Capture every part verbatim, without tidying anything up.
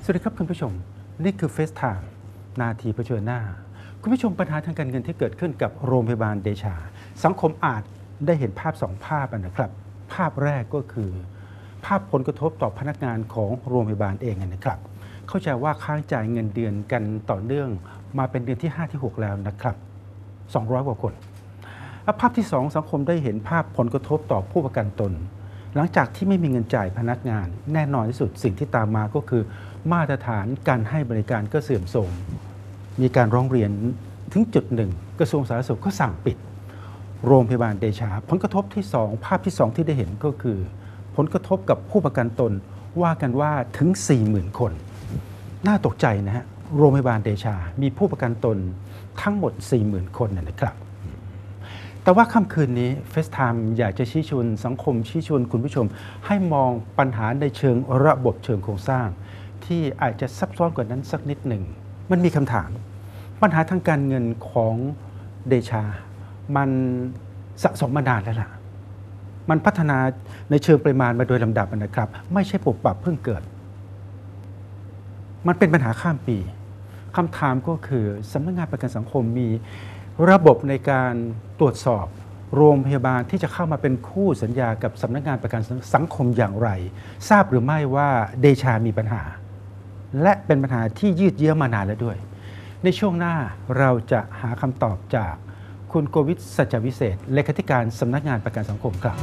สวัสดีครับคุณผู้ชมนี่คือเฟสไทม์นาทีเผชิญหน้าคุณผู้ชมปัญหาทางการเงินที่เกิดขึ้นกับโรงพยาบาลเดชาสังคมอาจได้เห็นภาพสองภาพนะครับภาพแรกก็คือภาพผลกระทบต่อพนักงานของโรงพยาบาลเองนะครับเข้าใจว่าค้างจ่ายเงินเดือนกันต่อเนื่องมาเป็นเดือนที่ห้าที่หกแล้วนะครับสองร้อยกว่าคนภาพที่สองสังคมได้เห็นภาพผลกระทบต่อผู้ประกันตนหลังจากที่ไม่มีเงินจ่ายพนักงานแน่นอนที่สุดสิ่งที่ตามมาก็คือมาตรฐานการให้บริการก็เสื่อมโทรมมีการร้องเรียนถึงจุดหนึ่งกระทรวงสาธารณสุขก็สั่งปิดโรงพยาบาลเดชาผลกระทบที่สองภาพที่สองที่ได้เห็นก็คือผลกระทบกับผู้ประกันตนว่ากันว่าถึง สี่หมื่น คนน่าตกใจนะฮะโรงพยาบาลเดชามีผู้ประกันตนทั้งหมด สี่หมื่น คนนะครับแต่ว่าค่ำคืนนี้เฟสไทม์อยากจะชี้ชวนสังคมชี้ชวนคุณผู้ชมให้มองปัญหาในเชิงระบบเชิงโครงสร้างที่อาจจะซับซ้อนกว่านั้นสักนิดหนึ่งมันมีคำถามปัญหาทางการเงินของเดชามันสะสมมานานแล้วล่ะมันพัฒนาในเชิงปริมาณมาโดยลำดับนะครับไม่ใช่ปุบปับเพิ่งเกิดมันเป็นปัญหาข้ามปีคำถามก็คือสำนักงานประกันสังคมมีระบบในการตรวจสอบโรงพยาบาลที่จะเข้ามาเป็นคู่สัญญากับสำนักงานประกันสังคมอย่างไรทราบหรือไม่ว่าเดชามีปัญหาและเป็นปัญหาที่ยืดเยื้อมานานแล้วด้วยในช่วงหน้าเราจะหาคำตอบจากคุณโกวิทสัจจวิเศษเลขาธิการสำนักงานประกันสังคมครับ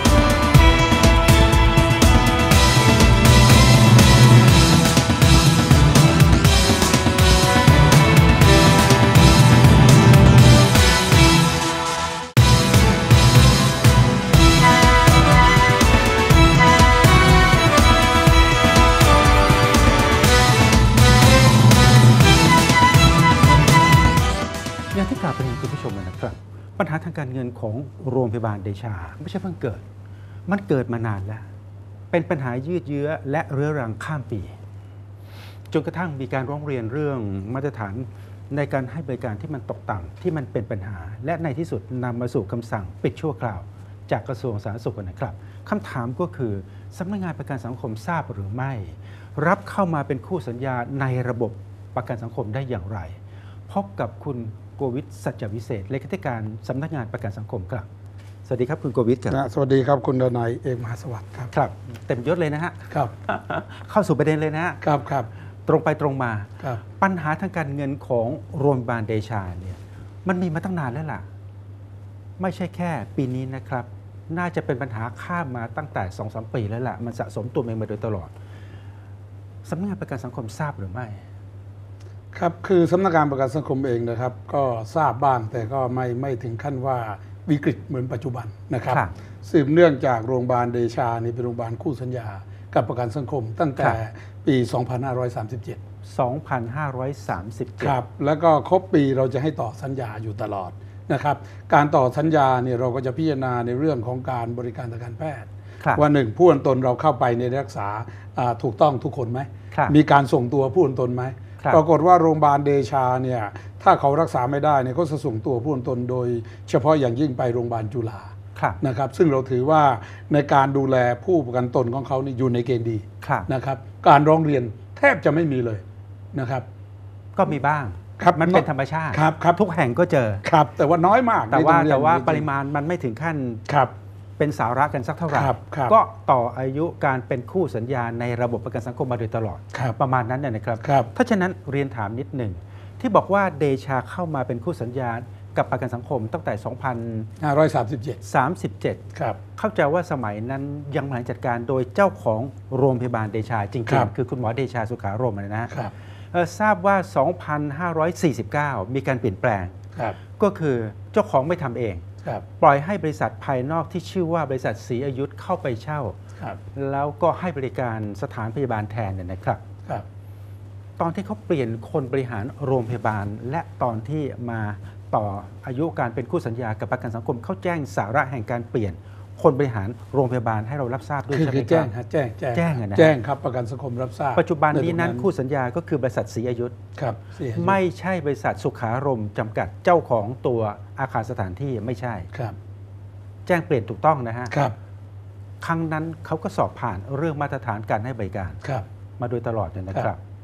อย่างที่กล่าวไปคุณผู้ชมนะครับปัญหาทางการเงินของโรงพยาบาลเดชาไม่ใช่เพิ่งเกิดมันเกิดมานานแล้วเป็นปัญหายืดเยื้อและเรื้อรังข้ามปีจนกระทั่งมีการร้องเรียนเรื่องมาตรฐานในการให้บริการที่มันตกต่ำที่มันเป็นปัญหาและในที่สุดนำมาสู่คำสั่งปิดชั่วคราวจากกระทรวงสาธารณสุขนะครับคำถามก็คือสำนักงานประกันสังคมทราบหรือไม่รับเข้ามาเป็นคู่สัญญาในระบบประกันสังคมได้อย่างไรพบกับคุณโกวิทสัจจวิเศษเลขาธิการสำนักงานประกันสังคมครับสวัสดีครับคุณโกวิทครับสวัสดีครับคุณดนัยเอกมหาสวัสดิ์ครับครับเต็มยศเลยนะฮะครับเข้าสู่ประเด็นเลยนะฮะครับครับตรงไปตรงมาครับปัญหาทางการเงินของโรงพยาบาลเดชาเนี่ยมันมีมาตั้งนานแล้วล่ะไม่ใช่แค่ปีนี้นะครับน่าจะเป็นปัญหาข้ามมาตั้งแต่ สองสาม ปีแล้วล่ะมันสะสมตัวเองมาโดยตลอดสำนักงานประกันสังคมทราบหรือไม่ครับคือสำนักงานประกันสังคมเองนะครับก็ทราบบ้างแต่ก็ไม่ไม่ถึงขั้นว่าวิกฤตเหมือนปัจจุบันนะครับสืบเนื่องจากโรงพยาบาลเดชานี่เป็นโรงพยาบาลคู่สัญญากับประกันสังคมตั้งแต่ปี สองพันห้าร้อยสามสิบเจ็ดสองพันห้าร้อยสามสิบเจ็ดครับแล้วก็ครบปีเราจะให้ต่อสัญญาอยู่ตลอดนะครับการต่อสัญญาเนี่ยเราก็จะพิจารณาในเรื่องของการบริการทางการแพทย์ว่าหนึ่งผู้ประกันตนเราเข้าไปในรักษาถูกต้องทุกคนไหมมีการส่งตัวผู้ประกันตนไหมปรากฏว่าโรงพยาบาลเดชาเนี่ยถ้าเขารักษาไม่ได้เนี่ยเขาจะส่งตัวผู้ประกันตนโดยเฉพาะอย่างยิ่งไปโรงพยาบาลจุฬานะครับซึ่งเราถือว่าในการดูแลผู้ประกันตนของเขานี่อยู่ในเกณฑ์ดีนะครับการร้องเรียนแทบจะไม่มีเลยนะครับก็มีบ้างครับมันเป็นธรรมชาติครับครับทุกแห่งก็เจอครับแต่ว่าน้อยมากแต่ว่าแต่ว่าปริมาณมันไม่ถึงขั้นครับเป็นสาระกันสักเท่าไหร่ก็ต่ออายุการเป็นคู่สัญญาในระบบประกันสังคมมาโดยตลอดประมาณนั้นนะครับถ้าฉะนั้นเรียนถามนิดหนึ่งที่บอกว่าเดชาเข้ามาเป็นคู่สัญญากับประกันสังคมตั้งแต่ สองพันห้าร้อยสามสิบเจ็ดสามสิบเจ็ดครับเข้าใจว่าสมัยนั้นยังบริหารจัดการโดยเจ้าของโรงพยาบาลเดชาจริงๆคือคุณหมอเดชาสุขารมณ์นะครับทราบว่า สองพันห้าร้อยสี่สิบเก้า มีการเปลี่ยนแปลงก็คือเจ้าของไม่ทำเองปล่อยให้บริษัทภายนอกที่ชื่อว่าบริษัทศรีอายุธเข้าไปเช่าแล้วก็ให้บริการสถานพยาบาลแทนเนี่ยนะครับตอนที่เขาเปลี่ยนคนบริหารโรงพยาบาลและตอนที่มาต่ออายุการเป็นคู่สัญญากับประกันสังคมเขาแจ้งสาระแห่งการเปลี่ยนคนบริหารโรงพยาบาลให้เรารับทราบด้วยใช่ไหมครับแจ้งแจ้งแจ้งนะแจ้งครับประกันสังคมรับทราบปัจจุบันนี้นั้นคู่สัญญาก็คือบริษัทศรีอายุธครับไม่ใช่บริษัทสุขารมณ์จำกัดเจ้าของตัวอาคารสถานที่ไม่ใช่ครับแจ้งเปลี่ยนถูกต้องนะฮะครับครั้งนั้นเขาก็สอบผ่านเรื่องมาตรฐานการให้บริการมาโดยตลอดเนี่ยนะครับ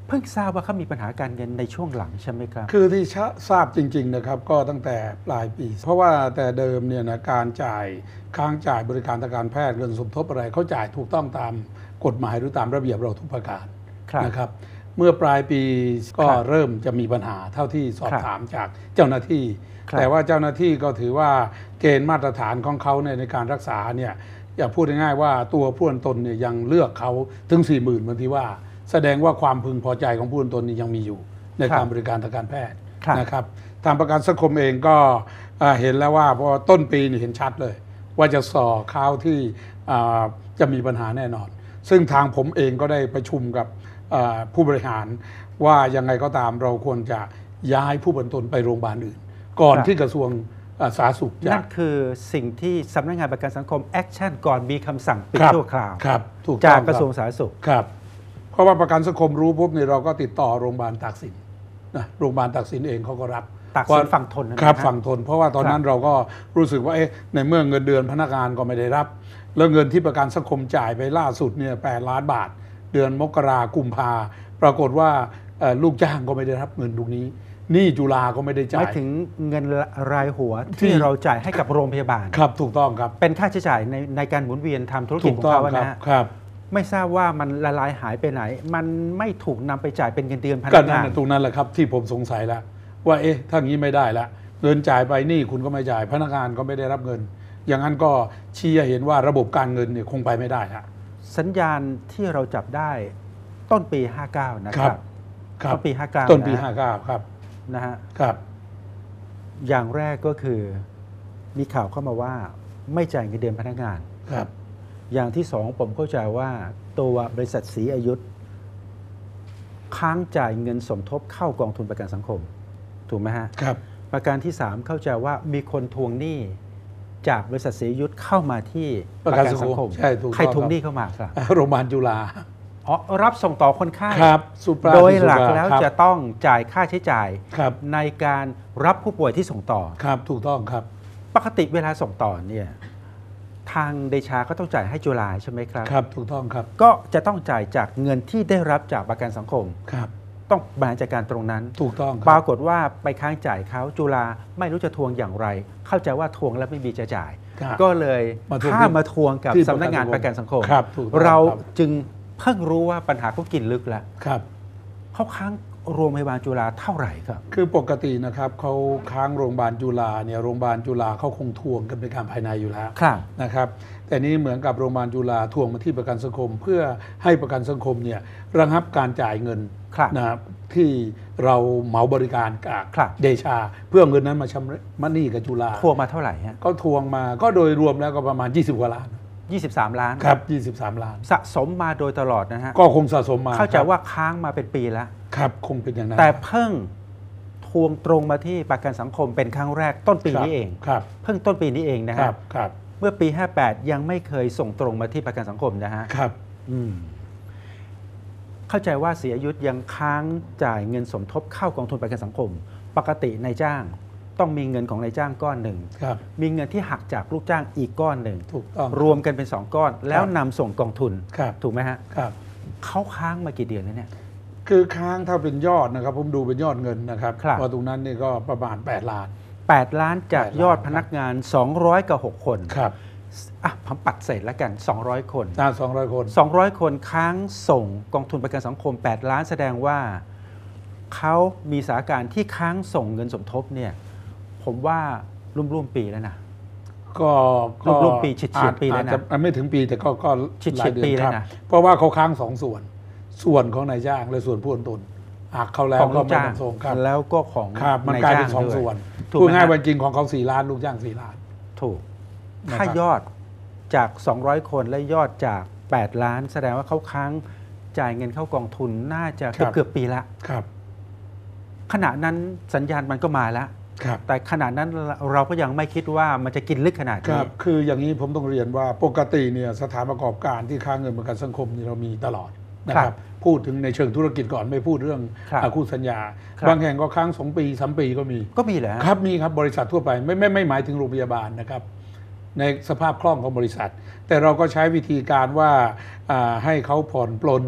เพิ่งทราบว่าเขามีปัญหาการเงินในช่วงหลังใช่ไหมครับคือที่ทราบจริงๆนะครับก็ตั้งแต่ปลายปีเพราะว่าแต่เดิมเนี่ยนะการจ่ายค้างจ่ายบริการทางการแพทย์เงินสมทบอะไรเขาจ่ายถูกต้องตามกฎหมายหรือตามระเบียบเราทุกประการนะครับเมื่อปลายปีก็เริ่มจะมีปัญหาเท่าที่สอบถามจากเจ้าหน้าที่แต่ว่าเจ้าหน้าที่ก็ถือว่าเกณฑ์มาตรฐานของเขาในการรักษาเนี่ยอย่าพูดง่ายๆว่าตัวผู้ตนเนี่ยยังเลือกเขาถึง สี่หมื่น บางทีว่าแสดงว่าความพึงพอใจของผู้ตนนี่ยังมีอยู่ในการบริการทางการแพทย์นะครับทางประกันสังคมเองก็เห็นแล้วว่าพอต้นปีนี่เห็นชัดเลยว่าจะส่อข้าวที่จะมีปัญหาแน่นอนซึ่งทางผมเองก็ได้ประชุมกับผู้บริหารว่ายังไงก็ตามเราควรจะย้ายผู้บรรทนไปโรงพยาบาลอื่นก่อนที่กระทรวงสาธารณสุขนั่นคือสิ่งที่สำนักงานประกันสังคมแอคชั่นก่อนมีคำสั่งปิดชั่วคราวจากกระทรวงสาธารณสุขครับเพราะว่าประกันสังคมรู้ปุ๊บเนี่ยเราก็ติดต่อโรงพยาบาลตากสินนะโรงพยาบาลตากสินเองเขาก็รับตากสินฝั่งทนครับฝั่งทนเพราะว่าตอนนั้นเราก็รู้สึกว่าเอ๊ะในเมื่อเงินเดือนพนักงานก็ไม่ได้รับแล้วเงินที่ประกันสังคมจ่ายไปล่าสุดเนี่ยแปดล้านบาทเดือนมกราคมกุมภาปรากฏว่าลูกจ้างก็ไม่ได้รับเงินตรงนี้หนี้จุฬาก็ไม่ได้จ่ายหมายถึงเงินรายหัวที่เราจ่ายให้กับโรงพยาบาลครับถูกต้องครับเป็นค่าใช้จ่ายในในการหมุนเวียนทำธุรกิจของเขานะฮะครับไม่ทราบว่ามันละลายหายไปไหนมันไม่ถูกนำไปจ่ายเป็นเงินเดือนพนักงานตรงนั้นแหละครับที่ผมสงสัยแล้วว่าเอ๊ะถ้างี้ไม่ได้ละเงินจ่ายไปนี่คุณก็ไม่จ่ายพนักงานก็ไม่ได้รับเงินอย่างนั้นก็ชี้เห็นว่าระบบการเงินเนี่ยคงไปไม่ได้ละสัญญาณที่เราจับได้ต้นปีห้าเก้านะครับต้นปีห้าเก้าต้นปีห้าเก้าครับนะฮะครับอย่างแรกก็คือมีข่าวเข้ามาว่าไม่จ่ายเงินเดือนพนักงานครับอย่างที่สองผมเข้าใจว่าตัวบริษัทศรีอายุธค้างจ่ายเงินสมทบเข้ากองทุนประกันสังคมถูกไหมฮะครับประการที่สามเข้าใจว่ามีคนทวงหนี้จากบริษัทศรีอายุธเข้ามาที่ประกันสังคมใช่ถูกใครทวงหนี้เข้ามาครับโรงพยาบาลจุฬาอ๋อรับส่งต่อคนไข้ครับโดยหลักแล้วจะต้องจ่ายค่าใช้จ่ายในการรับผู้ป่วยที่ส่งต่อครับถูกต้องครับปกติเวลาส่งต่อเนี่ยทางเดชาก็ต้องจ่ายให้จุฬาใช่ไหมครับครับถูกต้องครับก็จะต้องจ่ายจากเงินที่ได้รับจากประกันสังคมครับต้องบริหารจัดการตรงนั้นถูกต้องปรากฏว่าไปค้างจ่ายเขาจุฬาไม่รู้จะทวงอย่างไรเข้าใจว่าทวงแล้วไม่มีจะจ่ายก็เลยข้ามาทวงกับสำนักงานประกันสังคมเราจึงเพิ่งรู้ว่าปัญหาเขากินลึกแล้วครับเขาค้างโรงพยาบาลจุฬาเท่าไหร่ครับคือปกตินะครับเขาค้างโรงพยาบาลจุฬาเนี่ยโรงพยาบาลจุฬาเขาคงทวงกันเป็นการภายในอยู่แล้วนะครับแต่นี้เหมือนกับโรงพยาบาลจุฬาทวงมาที่ประกันสังคมเพื่อให้ประกันสังคมเนี่ยระงับการจ่ายเงินนะครับที่เราเหมาบริการกับเดชาเพื่อเงินนั้นมาชำระหนี้กับจุฬาทวงมาเท่าไหร่ฮะก็ทวงมาก็โดยรวมแล้วก็ประมาณยี่สิบกว่าล้านยี่สิบสามล้านครับยี่สิบสามล้านสะสมมาโดยตลอดนะฮะก็คงสะสมมาเข้าใจว่าค้างมาเป็นปีแล้วครับคงเป็นอย่างนั้นแต่เพิ่งทวงตรงมาที่ประกันสังคมเป็นครั้งแรกต้นปีนี้เองครับเพิ่งต้นปีนี้เองนะฮะครับเมื่อปีห้าแปดยังไม่เคยส่งตรงมาที่ประกันสังคมนะฮะครับอืมเข้าใจว่าศรีอายุธยังค้างจ่ายเงินสมทบเข้ากองทุนประกันสังคมปกตินายจ้างต้องมีเงินของนายจ้างก้อนหนึ่งมีเงินที่หักจากลูกจ้างอีกก้อนหนึ่งถูกต้องรวมกันเป็นสองก้อนแล้วนำส่งกองทุนถูกไหมฮะครับเขาค้างมากี่เดือนแล้วเนี่ยคือค้างถ้าเป็นยอดนะครับผมดูเป็นยอดเงินนะครับพอตรงนั้นนี่ก็ประมาณแปดล้านแปดล้านจากยอดพนักงานสองร้อยกับหกคนครับอ่ะผมปัดเศษแล้วกันสองร้อยคนอ่าสองร้อยคนสองร้อยคนค้างส่งกองทุนประกันสังคมแปดล้านแสดงว่าเขามีสถานการณ์ที่ค้างส่งเงินสมทบเนี่ยผมว่าร่วมๆปีแล้วนะก็ร่วมๆปีฉิดๆปีแล้วนะไม่ถึงปีแต่ก็ก็ฉิดๆปีแล้วนะเพราะว่าเขาค้างสองส่วนส่วนของนายจ้างและส่วนผู้ตนหักเขาแล้วก็ไม่ต้องส่งครับแล้วก็ของมันกลายเป็นสองส่วนพูดง่ายวันจริงของเขาสี่ล้านลูกจ้างสี่ล้านถูกถ้ายอดจากสองร้อยคนและยอดจากแปดล้านแสดงว่าเขาค้างจ่ายเงินเข้ากองทุนน่าจะเกือบปีละครับขณะนั้นสัญญาณมันก็มาแล้วแต่ขณะนั้นเราก็ยังไม่คิดว่ามันจะกินลึกขนาดนี้คืออย่างนี้ผมต้องเรียนว่าปกติเนี่ยสถานประกอบการที่ค้างเงินประกันสังคมนี่เรามีตลอดนะครับพูดถึงในเชิงธุรกิจก่อนไม่พูดเรื่องคู่สัญญาบางแห่งก็ค้างสองปีสามปีก็มีก็มีแหละครับมีครับบริษัททั่วไปไม่ไม่ไม่หมายถึงโรงพยาบาลนะครับในสภาพคล่องของบริษัทแต่เราก็ใช้วิธีการว่าให้เขาผ่อนปลน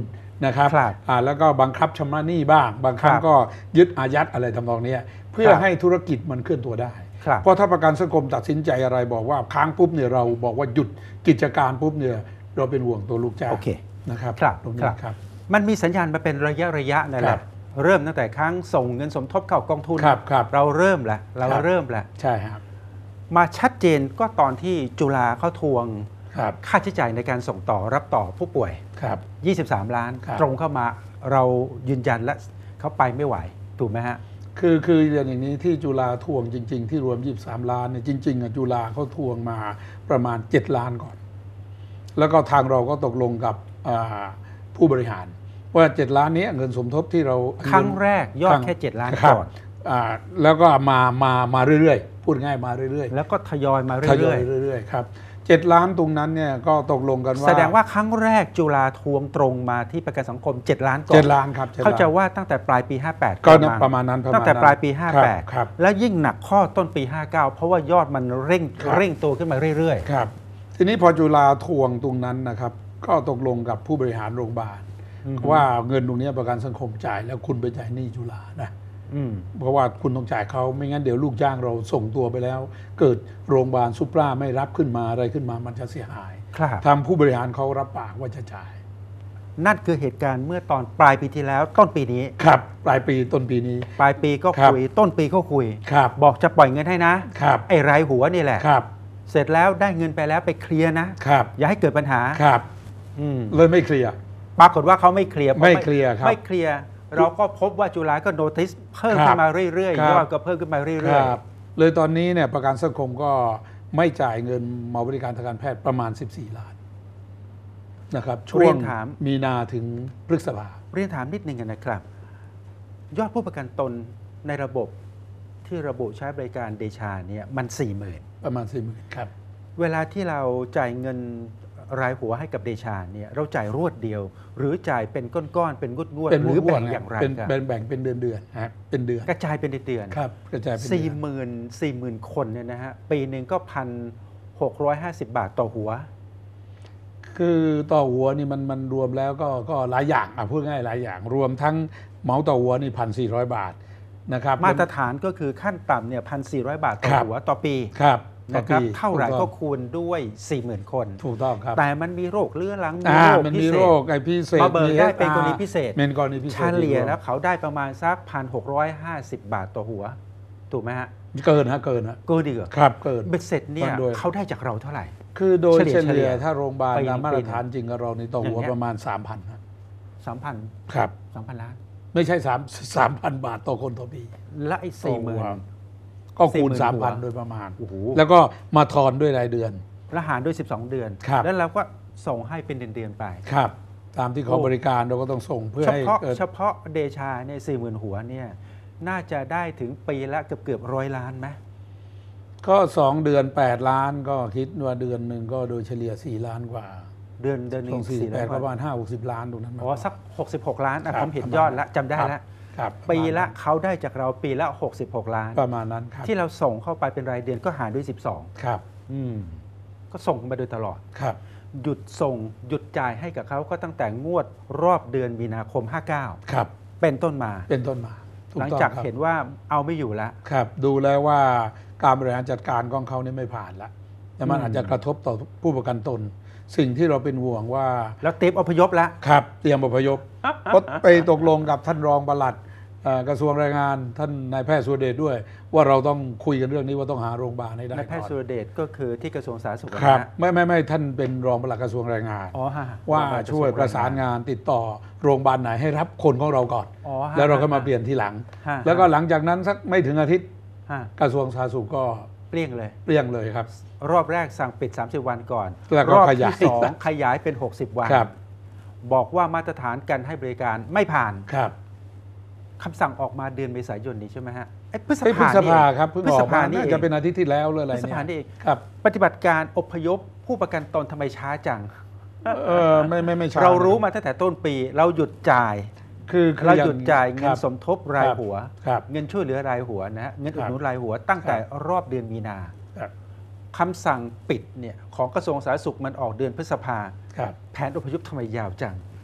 นะครับครับอ่าแล้วก็บังคับชำระหนี้บ้าง บางครั้งครับก็ยึดอายัดอะไรทำนองเนี้ยเพื่อครับให้ธุรกิจมันเคลื่อนตัวได้ครับเพราะถ้าประกันสังคมตัดสินใจอะไรบอกว่าค้างปุ๊บเนี่ยเราบอกว่าหยุดกิจการปุ๊บเนี่ยเราเป็นห่วงตัวลูกจ้างโอเคนะครับครับตรงคนี้รับครับมันมีสัญญาณมาเป็นระยะระยะนั่นแหครัละบเริ่มตั้งแต่ครั้งส่งเงินสมทบเข้ากองทุนครับครับเราเริ่มแล้วเราครับเริ่มแล้วใช่ครับมาชัดเจนก็ตอนที่จุฬาเขาทวงครับค่าใช้จ่ายในการส่งต่อรับต่อผู้ป่วยครับยี่สิบสาม ล้านครับตรงเข้ามาเรายืนยันและเขาไปไม่ไหว ถูกไหมฮะคือคืออย่างนี้ที่จุฬาทวงจริง ๆ ที่รวมยี่สิบสามล้านเนี่ยจริงๆอ่ะจุฬาเขาทวงมาประมาณเจ็ดล้านก่อน แล้วก็ทางเราก็ตกลงกับอ่าผู้บริหาร ว่าเจ็ดล้านนี้เงินสมทบที่เราครั้งแรกยอดรั้งแค่เจ็ดล้านครับก่อนอ่าแล้วก็มามามาเรื่อยๆ พูดง่ายมาเรื่อยแล้วก็ทยอยมาๆทยเรื่ออย ยเรื่อยๆครับเจ็ดล้านตรงนั้นเนี่ยก็ตกลงกันๆว่าแสดงว่าครั้งแรกจุฬาทวงตรงมาที่ประกันสังคม เจ็ด ล้านก่อนเจ็ดล้านครับจ็ดล้นเขาจะว่าตั้งแต่ปลายปี ห้าแปดก็นับประมาณนั้นประมาณนั้นตั้งแต่ปลายปีครับห้าแปดครับแล้วยิ่งหนักข้อต้นปี ห้าเก้า เพราะว่ายอดมันเร่งครับเร่งตัวขึ้นมาเรื่อยครับทีนี้พอจุฬาทวงตรงนั้นนะครับ ก็ตกลงกับผู้บริหารโรงพยาบาลอือฮึว่าเงินตรงนี้ประกันสังคมจ่ายแล้วคุณไปจ่ายหนี้จุฬานะๆ อืมเพราะว่าคุณต้องจ่ายเขาไม่งั้นเดี๋ยวลูกจ้างเราส่งตัวไปแล้ว เกิดโรงพยาบาลซุปราไม่รับขึ้นมาอะไรขึ้นมามันจะเสียหายครับทำผู้บริหารเขารับปากว่าจะจ่ายนั่นคือเหตุการณ์เมื่อตอนปลายปีที่แล้ว ต้นปีนี้ครับ ปลายปีต้นปีนี้ปลายปีก็ครับคุย ต้นปีก็คุยครับบอกจะปล่อยเงินให้นะครับไอ้รายหัวนี่แหละครับเสร็จแล้วได้เงินไปแล้วไปเคลียร์นะครับอย่าให้เกิดปัญหาครับอืมเลยไม่เคลียร์ปรากฏว่าเขาไม่เคลียร์พราะไม่เคลียร์ครับไม่เคลียร์เราก็พบว่าจุฬาก็โนติสเพิ่มขึ้นมาเรื่อยครับๆยอดก็เพิ่มขึ้นมาเรื่คอยรับเลยตอนนี้เนี่ยประกันสังคมก็ไม่จ่ายเงินมาบริการทางการแพทย์ประมาณ สิบสี่ ล้านนะครับช่วงมีนาถึงพฤษภาๆ เรียนถามนิดนึงกันนะครับ ยอดผู้ประกันตนในระบบที่ระบุใช้บริการเดชาเนี่ยมันสี่หมื่นประมาณ สี่หมื่น ครับเวลาที่เราจ่ายเงินรายหัวให้กับเดชาเนี่ยเราจ่ายรวดเดียว หรือจ่ายเป็นก้อนๆเป็นงวดๆเป็นหรือแบ่งวดๆอย่างไรเป็นครับเป็นแบ่งเป็นเดือนเดือนๆครับเป็นเดือนกระจายเป็นเดือนครับกระจายเป็นเดืสี่อนหมื่นสี่หมื่นคนเนี่ยนะฮะปีหนึ่งก็พันหกร้อยห้าสิบบาทต่อหัวคือต่อหัวนี่มันมันรวมแล้วก็ก็หลายอย่างอ่ะพูดง่ายหลายอย่าง รวมทั้งเหมาต่อหัวนี่พันสี่ร้อยบาทนะครับมาตรฐานก็คือขั้นต่ำเนี่ยพันสี่ร้อยบาทต่อครับหัวต่อปีครับต่อนะครับปีเท่าไหร่ถูก็ต้องคูณด้วย สี่หมื่น คนถูกต้องครับแต่มันมีโรคเรื้อรังมีอ่าโรคมันพิมีเศโรษคไอพิเศษมาเบิกได้เป็นมีกรณีพิเศษเป็นกรณีพิเศษเฉลี่ยแล้วเขาได้ประมาณสักพันหกร้อยห้าสิบบาทต่อหัว ถูกไหมฮะเกินฮะเกินฮะก็ดีกว่าครับเกินเบ็ดเสร็จเนี่ยมันโดยเขาได้จากเราเท่าไหร่คือโดยเฉลี่ยเฉเฉลี่ลี่ยยถ้าโรงพยาบาลปีหนึ่ตามงมาตปีรหนึ่งฐานจริงกับเราในต่อหัวอย่างเงี้ยประมาณ สามพันครับสามพันครับสามพันล้านไม่ใช่3 3,000 บาทต่อคนต่อปีและไอ้สี่หมื่นต่อหัวก็คูณสี่หมื่น 3,000 โดยประมาณโอ้โหแล้วก็มาทอนด้วยรายเดือนแล้วหารด้วยสิบสองเดือนครับแล้วเราก็ส่งให้เป็นเดือนๆไปครับ ตามที่เขาโอ้บริการเราก็ต้องส่งเพื่อเฉให้พาะเกิดเฉพาะเดชาเนี่ยสี่หมื่นหัวเนี่ยน่าจะได้ถึงปีละเกือบเกือบร้อยล้านไหมก็สองเดือน แปด ล้านก็คิดว่าเดือนหนึ่งก็โดยเฉลี่ยสี่ล้านกว่าเดือนเดือนหนึ่ส่งงสี่สี่แปล้าดนประมาณห้าหกสิบล้านตรงนั้นอ๋อสักหกสิบหกล้านอ่ะครับผมเห็นประมาณยอดแล้วจำได้แล้วครับปีละเขาได้จากเราปีละหกสิบหกล้านประมาณนั้นครับที่เราส่งเข้าไปเป็นรายเดือนก็หารด้วยสิบสองครับอืมก็ส่งมาโดยตลอดครับหยุดส่งหยุดจ่ายให้กับเขาก็ตั้งแต่งวดรอบเดือนมีนาคมห้าเก้าครับเป็นต้นมาเป็นต้นมาถูหลังต้องจากครับเห็นว่าเอาไม่อยู่แล้วครับดูแล้วว่าการบริหารจัดการของเขาเนี่ยไม่ผ่านละแต่มันอืมอาจจะกระทบต่อผู้ประกันตน สิ่งที่เราเป็นห่วงว่าแล้วเตรียมอพยพแล้วครับเตรียมอพยพก็ไปตกลงกับท่านรองปลัดเอ่อกระทรวงแรงงานท่านนายแพทย์สุรเดชด้วย ว่าเราต้องคุยกันเรื่องนี้ว่าต้องหาโรงพยาบาลให้ได้นายแพทย์สุก่รอนเดชก็คือที่กระทรวงสาธารณสุขครับนะฮะไม่ไม่ไม่ท่านเป็นรองปลัดกระทรวงแรงงานอ๋อฮะว่าโรงพยาบาลช่วยประสานงานติดต่อโรงพยาบาลไหนให้รับคนของเราก่อนอ๋อฮะแล้วเราก็มาเปลี่ยนทีหลังฮะแล้วก็หลังจากนั้นสักไม่ถึงอาทิตย์ฮะกระทรวงสาธารณสุขก็เปลี่ยงเลยเปลี่ยงเลยครับรอบแรกสั่งปิด สามสิบ วันก่อนแล้วก็รอบขที่ยายสองขยายเป็น หกสิบ วันครับบอกว่ามาตรฐานการให้บริการไม่ผ่านครับคำสั่งออกมาเดือนเมษายนนี้ใช่ไหมฮะไอ้พฤษเอ้ยพฤภาษนี่ภาเองครับเพิ่งพฤอษอกภามานี่น่าเองจะเป็นอาทิตย์ที่แล้วเลยอะไรพฤษเนี่ภาย นี่เองครับปฏิบัติการอพยพผู้ประกันตนทำไมช้าจังเออไม่ไม่ไม่ใช่เรารู้มาตั้งแต่ต้นปี เราหยุดจ่ายคือคือเราอหยุดจ่ายเงิคน รับสมทบรายหัวครับเงินช่วยเหลือรายหัวนะฮะเงินอุดหนุนครับรายหัว ตั้งแต่ครับรอบเดือนมีนาครับคำสั่งปิดเนี่ยของกระทรวงสาธารณสุขมันออกเดือนพฤษภาครับแผนอพยพทำไมยาวจัง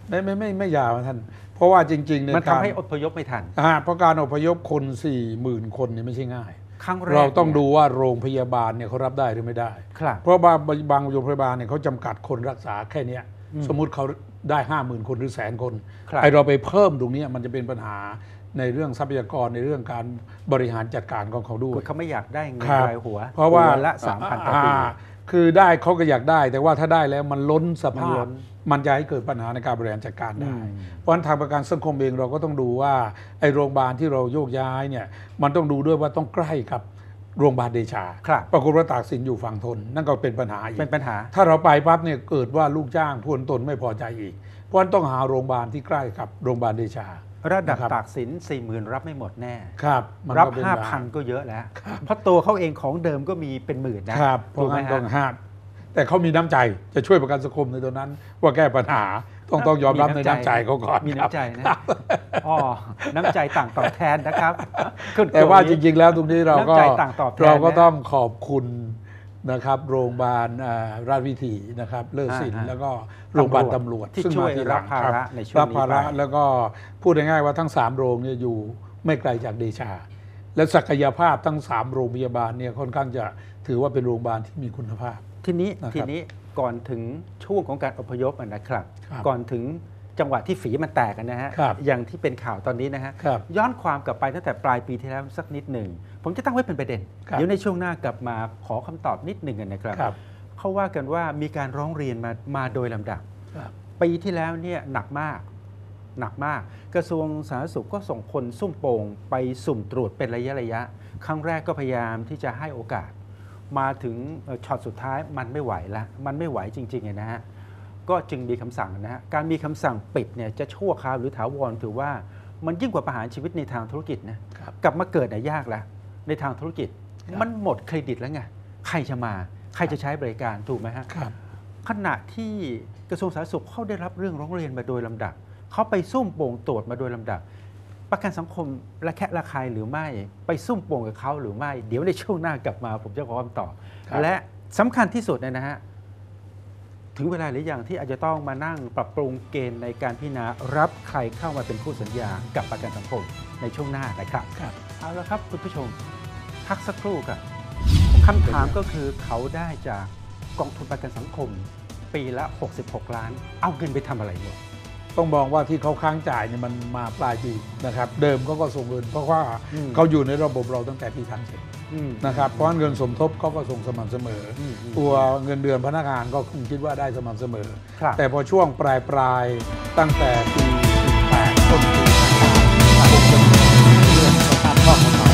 ไม่ไม่ไม่ไม่ยาวท่านเพราะว่าจริงๆเนี่ยมันทำให้อพยพไม่ทันอ่าเพราะการอพยพคนสี่หมื่นคนเนี่ยไม่ใช่ง่ายครั้งแรกเราต้องดูว่าโรงพยาบาลเนี่ยเขารับได้หรือไม่ได้เพราะบางบางโรงพยาบาลเนี่ยเขาจำกัดคนรักษาแค่นี้สมมุติเขาได้ห้าหมื่นคนหรือแสนคนไอเราไปเพิ่มตรงนี้มันจะเป็นปัญหาในเรื่องทรัพยากรในเรื่องการบริหารจัดการของเขาด้วยเขาไม่อยากได้เงินรายหัวเพราะว่าละสามพันต่อปีคือได้เขาก็อยากได้แต่ว่าถ้าได้แล้วมันล้นสภาพมันจะให้เกิดปัญหาในการบริหารจัดการได้เพราะฉะนั้นทางประกันสังคมเองเราก็ต้องดูว่าไอโรงพยาบาลที่เราโยกย้ายเนี่ยมันต้องดูด้วยว่าต้องใกล้กับโรงพยาบาลเดชาปรากฏว่าตากสินอยู่ฝั่งทนนั่นก็เป็นปัญหาอีกเป็นปัญหาถ้าเราไปปั๊บเนี่ยเกิดว่าลูกจ้างผู้ตนไม่พอใจอีกเพราะฉะนั้นต้องหาโรงพยาบาลที่ใกล้กับโรงพยาบาลเดชาระดับตากสิน สี่หมื่น รับไม่หมดแน่ครับรับ ห้าพัน ก็เยอะแล้วเพราะตัวเขาเองของเดิมก็มีเป็นหมื่นนะครับเพราะงั้นต้องห้ามแต่เขามีน้ำใจจะช่วยประกันสังคมในตัวนั้นว่าแก้ปัญหาต้องต้องยอมรับในน้ำใจเขาก่อนมีน้ำใจนะอ๋อน้ำใจต่างตอบแทนนะครับแต่ว่าจริงๆแล้วตรงนี้เราก็เราก็ต้องขอบคุณนะครับโรงพยาบาลราชวิถีนะครับเลิศศิลป์แล้วก็โรงพยาบาลตำรวจที่ช่วยรับภาระในช่วงนี้รับภาระแล้วก็พูดง่ายๆว่าทั้งสามโรงเนี่ยอยู่ไม่ไกลจากเดชาและศักยภาพทั้งสามโรงพยาบาลเนี่ยค่อนข้างจะถือว่าเป็นโรงพยาบาลที่มีคุณภาพทีนี้ทีนี้ก่อนถึงช่วงของการอพยพนะครับก่อนถึงจังหวะที่ฝีมันแตกกันนะฮะอย่างที่เป็นข่าวตอนนี้นะฮะย้อนความกลับไปตั้งแต่ปลายปีที่แล้วสักนิดหนึ่งผมจะตั้งไว้เป็นประเด็นเดี๋ยวในช่วงหน้ากลับมาขอคำตอบนิดหนึ่งนะครับเขาว่ากันว่ามีการร้องเรียนมามาโดยลำดับปีที่แล้วเนี่ยหนักมากหนักมากกระทรวงสาธารณสุขก็ส่งคนซุ่มโป่งไปสุ่มตรวจเป็นระยะระยะครั้งแรกก็พยายามที่จะให้โอกาสมาถึงช็อตสุดท้ายมันไม่ไหวละมันไม่ไหวจริงๆนะฮะก็จึงมีคำสั่งนะฮะการมีคำสั่งปิดเนี่ยจะชั่วคราวหรือถาวรถือว่ามันยิ่งกว่าประหารชีวิตในทางธุรกิจนะกลับมาเกิดเนี่ยยากแล้วในทางธุรกิจมันหมดเครดิตแล้วไงใครจะมาใครจะใช้บริการถูกไหมฮะขณะที่กระทรวงสาธารณสุขเขาได้รับเรื่องร้องเรียนมาโดยลำดับเขาไปซุ่มโป่งตรวจมาโดยลำดับประกันสังคมระแคะระคายหรือไม่ไปซุ่มโป่งกับเขาหรือไม่เดี๋ยวในช่วงหน้ากลับมาผมจะขอคำตอบและสำคัญที่สุดเนี่ยนะฮะถึงเวลาหรือยังที่อาจจะต้องมานั่งปรับปรุงเกณฑ์ในการพิจารณารับใครเข้ามาเป็นคู่สัญญากับประกันสังคมในช่วงหน้านะครับเอาละครับคุณผู้ชมพักสักครู่ครับคำถามก็คือเขาได้จากกองทุนประกันสังคมปีละหกสิบหกล้านเอาเงินไปทำอะไรหมดต้องมองว่าที่เขาค้างจ่ายเนี่ยมันมาปลายปีนะครับเดิมเขาก็ส่งเงินเพราะว่าเขาอยู่ในระบบเราตั้งแต่ปีสามสิบนะครับเพราะเงินสมทบเขาก็ส่งสม่ำเสมอตัวเงินเดือนพนักงานก็คงคิดว่าได้สม่ำเสมอแต่พอช่วงปลายปลายตั้งแต่ปีสิบแปดต้นปีคงจะมีเรื่องสภาพคล่องของเขา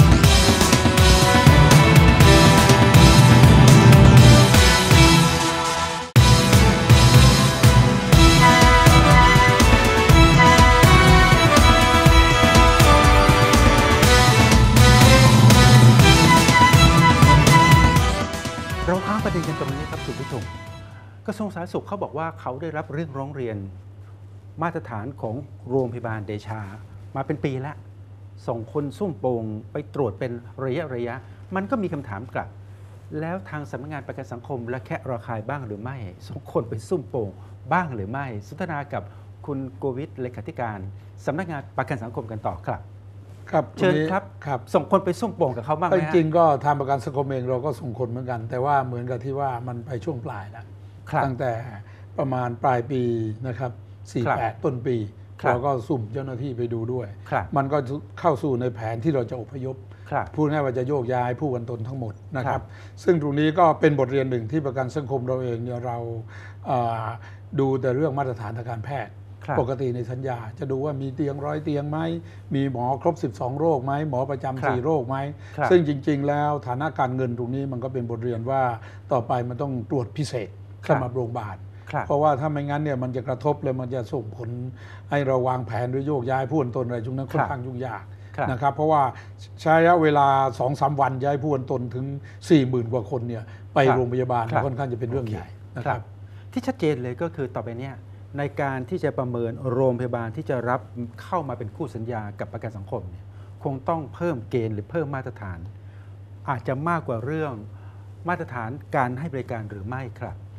เราค้างประเด็นกันตรงนี้ครับคุณผู้ชมกระทรวงสาธารณสุขเขาบอกว่าเขาได้รับเรื่องร้องเรียนมาตรฐานของโรงพยาบาลเดชามาเป็นปีแล้วส่งคนซุ่มโป่งไปตรวจเป็นระยะระยะมันก็มีคำถามกลับแล้วทางสำนักงานประกันสังคมและแค่ระคายบ้างหรือไม่ส่งคนไปซุ่มโป่งบ้างหรือไม่สนทนากับคุณโกวิทเลขาธิการสำนักงานประกันสังคมกันต่อครับครับเชิญครับครับส่งคนไปซุ่มโป่งกับเขาบ้างไหมจริงก็ทางประกันสังคมเองเราก็ส่งคนเหมือนกันแต่ว่าเหมือนกับที่ว่ามันไปช่วงปลายแล้วตั้งแต่ประมาณปลายปีนะครับสี่สิบแปดต้นปีเราก็สุ่มเจ้าหน้าที่ไปดูด้วยมันก็เข้าสู่ในแผนที่เราจะอพยพพูดง่ายว่าจะโยกย้ายผู้กันตนทั้งหมดนะครับซึ่งตรงนี้ก็เป็นบทเรียนหนึ่งที่ประกันสังคมเราเองเนี่ยเราดูแต่เรื่องมาตรฐานทางการแพทย์ปกติในสัญญาจะดูว่ามีเตียงร้อยเตียงไหมมีหมอครบสิบสองโรคไหมหมอประจำสี่โรคไหมซึ่งจริงๆแล้วฐานะการเงินตรงนี้มันก็เป็นบทเรียนว่าต่อไปมันต้องตรวจพิเศษสำหรับโรงพยาบาลเพราะว่าถ้าไม่งั้นเนี่ยมันจะกระทบเลยมันจะส่งผลให้เราวางแผนหรือโยกย้ายผู้คนตนอะไรช่วงนั้นค่อนข้างยุ่งยากนะครับเพราะว่าใช้ระยะเวลา สองถึงสาม วันย้ายผู้คนตนถึง สี่หมื่น กว่าคนเนี่ยไปโรงพยาบาลค่อนข้างจะเป็นเรื่องใหญ่นะครับที่ชัดเจนเลยก็คือต่อไปเนี่ยในการที่จะประเมินโรงพยาบาลที่จะรับเข้ามาเป็นคู่สัญญากับประกันสังคมเนี่ยคงต้องเพิ่มเกณฑ์หรือเพิ่มมาตรฐานอาจจะมากกว่าเรื่องมาตรฐานการให้บริการหรือไม่ครับ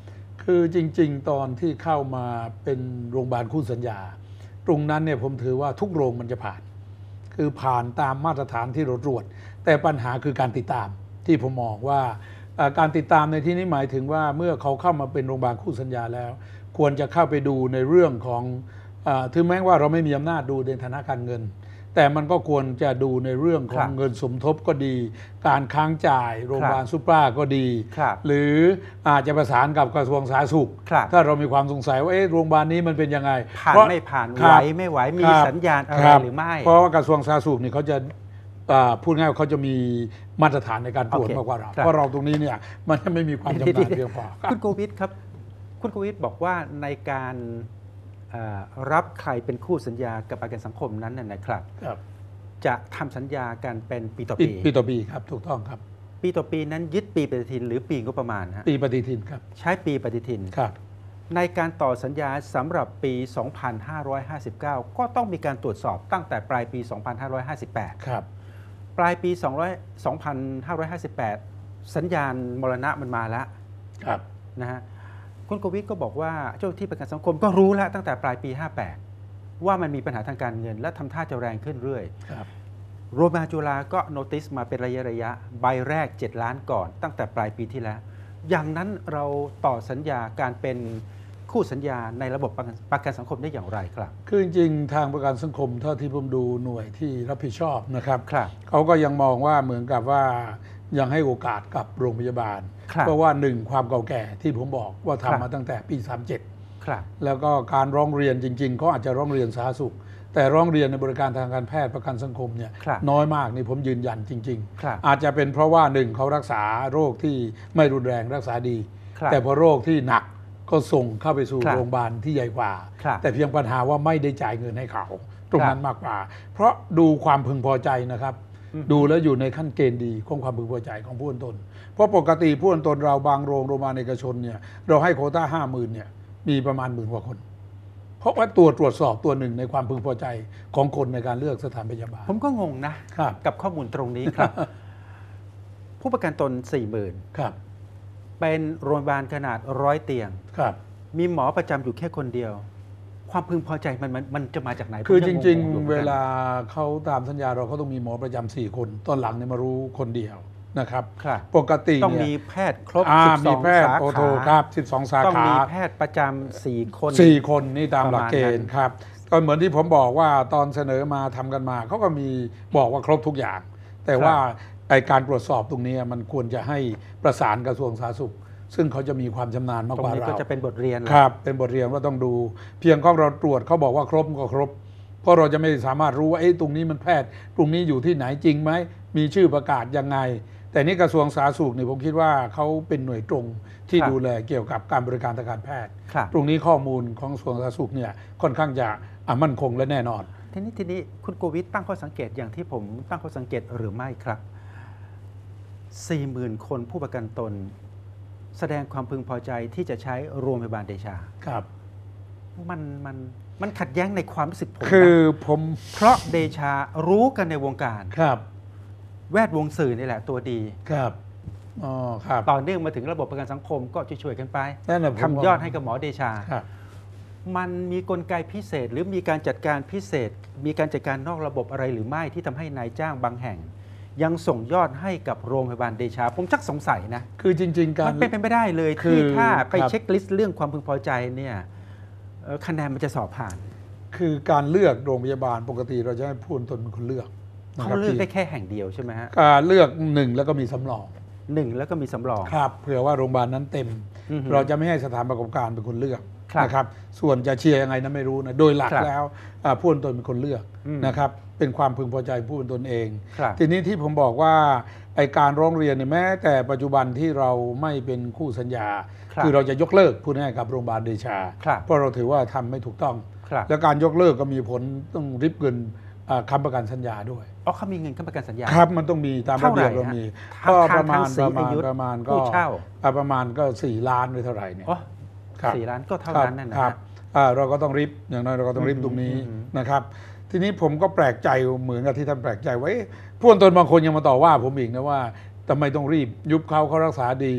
คือจริงๆ ตอนที่เข้ามาเป็นโรงพยาบาลคู่สัญญาตรงนั้นเนี่ยผมถือว่าทุกโรงมันจะผ่านคือผ่านตามมาตรฐานที่เราตรวจแต่ปัญหาคือการติดตามที่ผมมองว่าการติดตามในที่นี้หมายถึงว่าเมื่อเขาเข้ามาเป็นโรงพยาบาลคู่สัญญาแล้วควรจะเข้าไปดูในเรื่องของถึงแม้ว่าเราไม่มีอำนาจดูในฐานะการเงินแต่มันก็ควรจะดูในเรื่องของเงินสมทบก็ดีการค้างจ่ายโรงพยาบาลซุปเปอร์ก็ดีหรืออาจจะประสานกับกระทรวงสาธารณสุขถ้าเรามีความสงสัยว่าโรงพยาบาลนี้มันเป็นยังไงผ่านไม่ผ่านไหวไม่ไหวมีสัญญาณอะไรหรือไม่เพราะว่ากระทรวงสาธารณสุขนี่เขาจะพูดง่ายว่าเขาจะมีมาตรฐานในการตรวจมากกว่าเราเพราะเราตรงนี้เนี่ยมันไม่มีความชำนาญเพียงพอคุณโกวิทครับคุณโกวิทบอกว่าในการรับใครเป็นคู่สัญญากับประกันสังคมนั้นนะครับจะทำสัญญากันเป็นปีต่อปีปีต่อปีครับถูกต้องครับปีต่อปีนั้นยึดปีปฏิทินหรือปีงบประมาณฮะปีปฏิทินครับใช้ปีปฏิทินครับในการต่อสัญญาสำหรับปี สองพันห้าร้อยห้าสิบเก้า ก็ต้องมีการตรวจสอบตั้งแต่ปลายปี สองพันห้าร้อยห้าสิบแปดครับปลายปี สองพันห้าร้อยห้าสิบแปด สัญญาณมรณะมันมาแล้วครับนะฮะคุณโกวิทก็บอกว่าเจ้าที่ประกันสังคมก็รู้แล้วตั้งแต่ปลายปีห้าแปดว่ามันมีปัญหาทางการเงินและทำท่าจะแรงขึ้นเรื่อยโรงพยาบาลจุฬาก็โนติสมาเป็นระยะระยะใบแรกเจ็ดล้านก่อนตั้งแต่ปลายปีที่แล้วอย่างนั้นเราต่อสัญญาการเป็นคู่สัญญาในระบบประกันสังคมได้อย่างไรครับคือจริงๆทางประกันสังคมเท่าที่ผมดูหน่วยที่รับผิดชอบนะครับครับเขาก็ยังมองว่าเหมือนกับว่ายังให้โอกาสกับโรงพยาบาลเพราะว่าหนึ่งความเก่าแก่ที่ผมบอกว่าทำมาตั้งแต่ปีสามสิบเจ็ดแล้วก็การร้องเรียนจริงๆเขาอาจจะร้องเรียนสาธารณสุขแต่ร้องเรียนในบริการทางการแพทย์ประกันสังคมเนี่ยน้อยมากนี่ผมยืนยันจริงๆอาจจะเป็นเพราะว่าหนึ่งเขารักษาโรคที่ไม่รุนแรงรักษาดีแต่พอโรคที่หนักก็ส่งเข้าไปสู่โรงพยาบาลที่ใหญ่กว่าแต่เพียงปัญหาว่าไม่ได้จ่ายเงินให้เขาตรงนั้นมากกว่าเพราะดูความพึงพอใจนะครับดูแล้วอยู่ในขั้นเกณฑ์ดีของความพึงพอใจของผู้ตนเพราะปกติผู้ตนเราบางโรงโรงพยาบาลเอกชนเนี่ยเราให้โควต้าห้าหมื่นเนี่ยมีประมาณหมื่นกว่าคนเพราะว่าตัวตรวจสอบตัวหนึ่งในความพึงพอใจของคนในการเลือกสถานพยาบาลผมก็งงนะกับข้อมูลตรงนี้ครับ ผู้ประกันตน สี่หมื่นครับเป็นโรงพยาบาลขนาดร้อยเตียงครับมีหมอประจำอยู่แค่คนเดียวความพึงพอใจมันมันมันจะมาจากไหนคือจริงๆเวลาเขาตามสัญญาเราเขาต้องมีหมอประจำสี่คนตอนหลังเนี่ยมารู้คนเดียวนะครับปกติต้องมีแพทย์ครบสิบสองสาขาครับสิบสองสาขาต้องมีแพทย์ประจำสี่คนสี่คนนี่ตามหลักเกณฑ์ครับก็เหมือนที่ผมบอกว่าตอนเสนอมาทำกันมาเขาก็มีบอกว่าครบทุกอย่างแต่ว่าไอการตรวจสอบตรงนี้มันควรจะให้ประสานกระทรวงสาธารณสุขซึ่งเขาจะมีความชำนาญมากกว่าเราตรงนี้ก็จะเป็นบทเรียนครับเป็นบทเรียนว่าต้องดูเพียงข้อเราตรวจเขาบอกว่าครบก็ครบเพราะเราจะไม่สามารถรู้ว่าไอ้ตรงนี้มันแพทย์ตรงนี้อยู่ที่ไหนจริงไหมมีชื่อประกาศยังไงแต่นี่กระทรวงสาธารณสุขนี่ผมคิดว่าเขาเป็นหน่วยตรงที่ดูแลเกี่ยวกับการบริการทางการแพทย์ตรงนี้ข้อมูลของกระทรวงสาธารณสุขเนี่ยค่อนข้างจะมั่นคงและแน่นอนทีนี้ทีนี้คุณโกวิทตั้งข้อสังเกตอย่างที่ผมตั้งข้อสังเกตหรือไม่ครับ สี่หมื่น คนผู้ประกันตนแสดงความพึงพอใจที่จะใช้โรงพยาบาลเดชาครับมันมันมันขัดแย้งในความรู้สึกผมคือผมเพราะเดชารู้กันในวงการครับแวดวงสื่อนี่แหละตัวดีครับอ๋อครับต่อเนื่องมาถึงระบบประกันสังคมก็ช่วยๆกันไปทำยอดให้กับหมอเดชามันมีกลไกพิเศษหรือมีการจัดการพิเศษมีการจัดการนอกระบบอะไรหรือไม่ที่ทำให้นายจ้างบางแห่งยังส่งยอดให้กับโรงพยาบาลเดชาผมชักสงสัยนะคือจริงๆการมันเป็นไปไม่ได้เลยที่ถ้าไปเช็คลิสต์เรื่องความพึงพอใจเนี่ยคะแนนมันจะสอบผ่านคือการเลือกโรงพยาบาลปกติเราจะให้ผู้ตนเป็นคนเลือกเขาเลือกได้แค่แห่งเดียวใช่ไหมฮะการเลือกหนึ่งแล้วก็มีสำรองหนึ่งแล้วก็มีสำรองครับเผื่อว่าโรงพยาบาลนั้นเต็มเราจะไม่ให้สถานประกอบการเป็นคนเลือกนะครับส่วนจะเชียร์ยังไงนั้นไม่รู้นะโดยหลักแล้วผู้ตนเป็นคนเลือกนะครับเป็นความพึงพอใจผู้เป็นตนเองทีนี้ที่ผมบอกว่าไอการร้องเรียนเนี่ยแม้แต่ปัจจุบันที่เราไม่เป็นคู่สัญญาคือเราจะยกเลิกพูดง่ายกับโรงพยาบาลเดชาเพราะเราถือว่าทำไม่ถูกต้องแล้วการยกเลิกก็มีผลต้องริบเงินค้ำประกันสัญญาด้วยอ๋อเขามีเงินค้ำประกันสัญญาครับมันต้องมีตามระเบียบเรามีก็ประมาณประมาณประมาณก็ประมาณก็สี่ล้านหรือเท่าไหร่เนี่ยสี่ล้านก็เท่านั้นนะครับเราก็ต้องริบอย่างน้อยเราก็ต้องริบตรงนี้นะครับทีนี้ผมก็แปลกใจเหมือนกับที่ท่านแปลกใจไว้ผู้ตนบางคนยังมาต่อว่าผมอีกนะว่าทำไมต้องรีบยุบเขาเขารักษาดี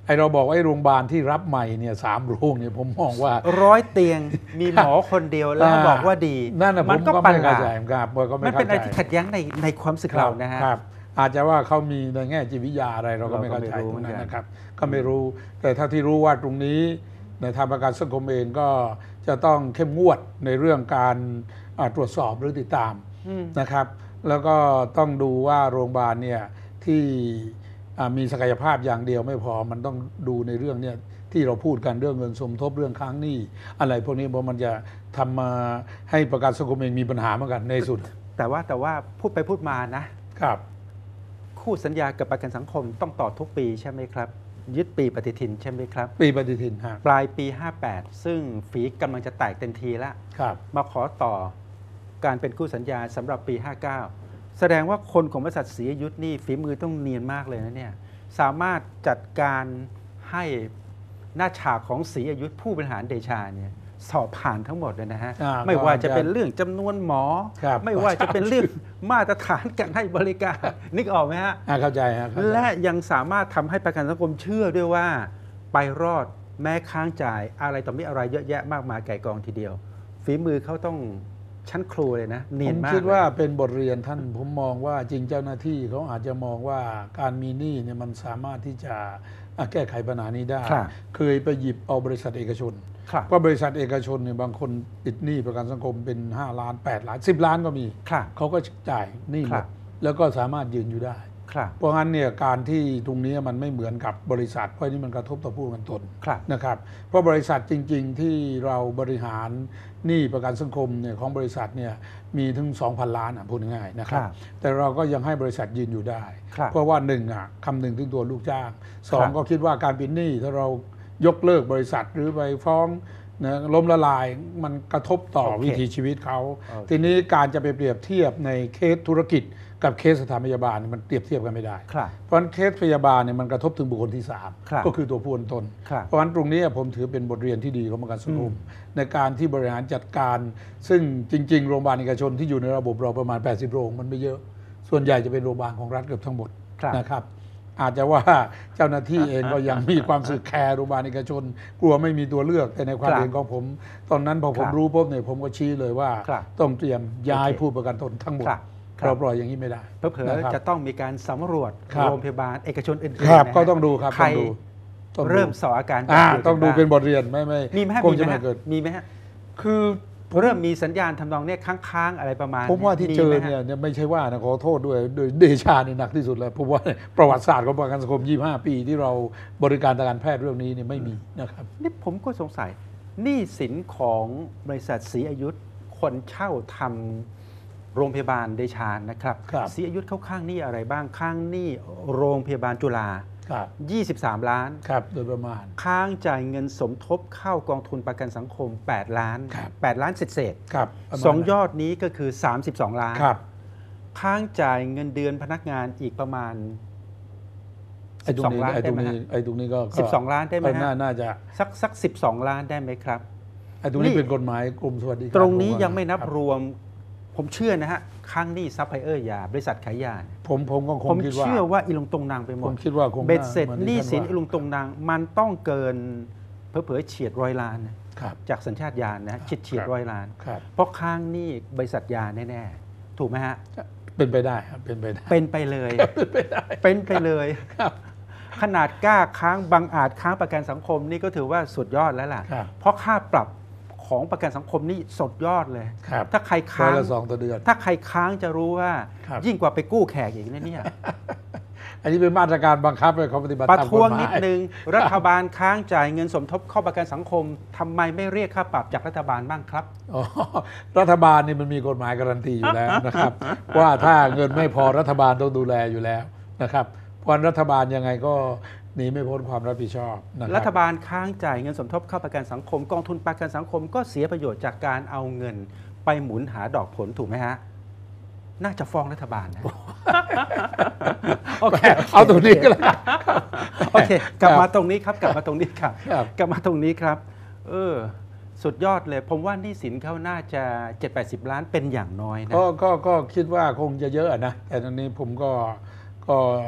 ไอเราบอกว่าไอโรงพยาบาลที่รับใหม่เนี่ยสามโรงเนี่ยผมมองว่าร้อยเตียงมีหมอคนเดียวแล้วบอกว่าดีนั่นนะผมก็ไม่เข้าใจครับมันเป็นอะไรที่ขัดแย้งในในความสึกเรานะฮะครับอาจจะว่าเขามีในแง่จิตวิทยาอะไรเราก็ไม่เข้าใจตรงนั้นนะครับก็ไม่รู้แต่ถ้าที่รู้ว่าตรงนี้ในทางประกันสังคมเองก็จะต้องเข้มงวดในเรื่องการตรวจสอบหรือติดตามนะครับแล้วก็ต้องดูว่าโรงพยาบาลเนี่ยที่มีศักยภาพอย่างเดียวไม่พอมันต้องดูในเรื่องเนี่ยที่เราพูดกันเรื่องเงินสมทบเรื่องค้างหนี้อะไรพวกนี้เพราะมันจะทำมาให้ประกันสังคมเองมีปัญหาเหมือนกันในสุดแต่ว่าแต่ว่าพูดไปพูดมานะครับคู่สัญญากับประกันสังคมต้องต่อทุกปีใช่ไหมครับยึดปีปฏิทินใช่ไหมครับปีปฏิทินฮะปลายปีห้าแปดซึ่งฝีกำลังจะแตกเต็มทีแล้วมาขอต่อการเป็นคู่สัญญาสำหรับปีห้าเก้าแสดงว่าคนของบริษัทศรีอยุธนี่ฝีมือต้องเนียนมากเลยนะเนี่ยสามารถจัดการให้หน้าฉากของศรีอยุธผู้บริหารเดชาเนี่ยสอบผ่านทั้งหมดเลยนะฮะไม่ว่าจะเป็นเรื่องจำนวนหมอไม่ว่าจะเป็นเรื่องมาตรฐานการให้บริการนึกออกไหมฮะเข้าใจครับและยังสามารถทำให้ประกันสังคมเชื่อด้วยว่าไปรอดแม้ค้างจ่ายอะไรต่อมีอะไรเยอะแยะมากมายไก่กองทีเดียวฝีมือเขาต้องชั้นครูเลยนะเนียนมากผมคิดว่าเป็นบทเรียนท่านผมมองว่าจริงเจ้าหน้าที่เขาอาจจะมองว่าการมีหนี้เนี่ยมันสามารถที่จะแก้ไขปัญหานี้ได้เคยไปหยิบเอาบริษัทเอกชนเพราะบริษัทเอกชนเนี่ยบางคนติดหนี้ประกันสังคมเป็นห้าล้านแปดล้านสิบล้านก็มีเขาก็จ่ายหนี้หมดแล้วก็สามารถยืนอยู่ได้เพราะงั้นเนี่ยการที่ตรงนี้มันไม่เหมือนกับบริษัทเพราะนี่มันกระทบต่อผู้ประกันตนนะครับเพราะบริษัทจริงๆที่เราบริหารหนี้ประกันสังคมเนี่ยของบริษัทเนี่ยมีถึง สองพัน ล้านอ่ะพูดง่ายๆนะครับแต่เราก็ยังให้บริษัทยืนอยู่ได้เพราะว่าหนึ่งอ่ะคำหนึ่งถึงตัวลูกจ้างสองก็คิดว่าการเป็นหนี้ถ้าเรายกเลิกบริษัทหรือไปฟ้องนะล้มละลายมันกระทบต่อ okay. วิถีชีวิตเขา okay. ทีนี้การจะไปเปรียบเทียบในเคสธุรกิจกับเคสสถานพยาบาลมันเปรียบเทียบกันไม่ได้เพราะฉะนั้นเคสพยาบาลเนี่ยมันกระทบถึงบุคคลที่สามก็คือตัวผู้ประกันตนเพราะฉะนั้นตรงนี้ผมถือเป็นบทเรียนที่ดีของประกันสังคมในการที่บริหารจัดการซึ่งจริงๆโรงพยาบาลเอกชนที่อยู่ในระบบเราประมาณแปดสิบโรงมันไม่เยอะส่วนใหญ่จะเป็นโรงพยาบาลของรัฐเกือบทั้งหมดนะครับอาจจะว่าเจ้าหน้าที่เองก็ยังมีความสึกแคร์โรงพยาบาลเอกชนกลัวไม่มีตัวเลือกแต่ในความเห็นของผมตอนนั้นพอผมรู้ปุ๊บเนี่ยผมก็ชี้เลยว่าต้องเตรียมย้ายผู้ประกันตนทั้งหมดเราปล่อยอย่างนี้ไม่ได้เผลอๆจะต้องมีการสำรวจโรงพยาบาลเอกชนอื่นๆครับก็ต้องดูครับใครเริ่มสออาการต้องดูเป็นบทเรียนไม่ไม่มีไหมคงจะไม่เกิดมีไหมฮะคือเริ่มมีสัญญาณทำนองนี้ค้างๆอะไรประมาณผมว่าที่เจอเนี่ยไม่ใช่ว่านะขอโทษด้วยโดยเดชานี่หนักที่สุดแล้วผมว่าประวัติศาสตร์ของประกันสังคมยี่สิบห้าปีที่เราบริการทางการแพทย์เรื่องนี้เนี่ยไม่มีนะครับนี่ผมก็สงสัยหนี้สินของบริษัทศรีอยุธคนเช่าทำโรงพยาบาลเดชานะครับศรีอยุธเขาค้างหนี้อะไรบ้างค้างหนี้โรงพยาบาลจุฬายี่สิบสามล้านครับโดยประมาณค้างจ่ายเงินสมทบเข้ากองทุนประกันสังคมแปดล้านแปดล้านเศษๆสองยอดนี้ก็คือสามสิบสองล้านค้างจ่ายเงินเดือนพนักงานอีกประมาณสิบสองล้านได้ไหมไอ้ตรงนี้ก็สิบสองล้านได้ไหมน่าจะสักสักสิบสองล้านได้ไหมครับไอ้ตรงนี้เป็นกฎหมายกรมสวัสดิการตรงนี้ยังไม่นับรวมผมเชื่อนะฮะค้างหนี้ซัพพลายเออร์ยาบริษัทขายยาผมผมก็คงคิดว่าผมเชื่อว่าอีลุงตรงนางไปหมดผมคิดว่าคงเบ็ดเสร็จหนี้สินอีลุงตรงนางมันต้องเกินเผลอๆเฉียดร้อยล้านจากสัญชาตญาณนะเฉียดเฉียดร้อยล้านเพราะค้างหนี้บริษัทยาแน่ๆถูกไหมฮะเป็นไปได้ครับเป็นไปได้เป็นไปเลยเป็นไปได้เป็นไปเลยขนาดกล้าค้างบังอาจค้างประกันสังคมนี่ก็ถือว่าสุดยอดแล้วล่ะเพราะค่าปรับของประกันสังคมนี่สดยอดเลยถ้าใครค้างสองต่อเดือนถ้าใครค้างจะรู้ว่ายิ่งกว่าไปกู้แขกอีกนะเนี่ยอันนี้เป็นมาตรการบังคับให้เขาปฏิบัติตามกฎหมายประท้วงนิดนึงรัฐบาลค้างจ่ายเงินสมทบเข้าประกันสังคมทำไมไม่เรียกค่าปรับจากรัฐบาลบ้างครับรัฐบาลนี่มันมีกฎหมายการันตีอยู่แล้วนะครับว่าถ้าเงินไม่พอรัฐบาลต้องดูแลอยู่แล้วนะครับเพราะรัฐบาลยังไงก็หนีไม่พ้นความรับผิดชอบนะครับรัฐบาลค้างจ่ายเงินสมทบเข้าประกันสังคมกองทุนประกันสังคมก็เสียประโยชน์จากการเอาเงินไปหมุนหาดอกผลถูกไหมฮะน่าจะฟ้องรัฐบาลนะโอเคเอาตรงนี้ก็แล้วโอเคกลับมาตรงนี้ครับกลับมาตรงนี้ครับกลับมาตรงนี้ครับเออสุดยอดเลยผมว่าหนี้สินเขาน่าจะ เจ็ดแปดสิบ ล้านเป็นอย่างน้อยนะก็ก็ก็คิดว่าคงจะเยอะนะแต่ตอนนี้ผมก็ก็